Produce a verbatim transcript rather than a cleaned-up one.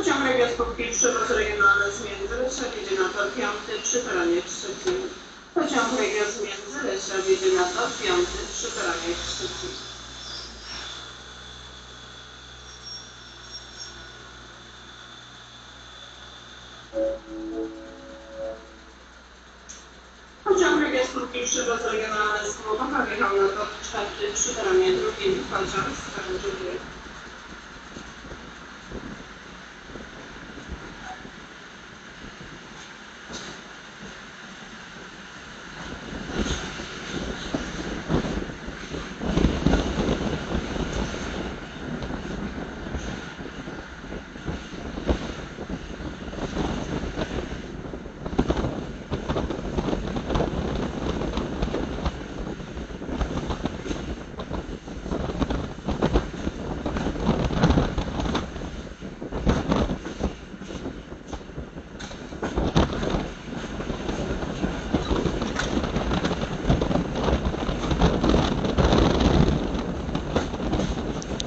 Pociąg Regio-Spółki Przewoz Regionalny z Międzylesia jedzie na tor piąty przy peronie trzecim. Pociąg Regio z Międzylesia jedzie na tor piąty przy peronie trzecim. Pociąg Regio-Spółki Przewoz Regionalny z Głogowa wjechał na tor czwarty przy peronie drugim. Pociąg skończył bieg.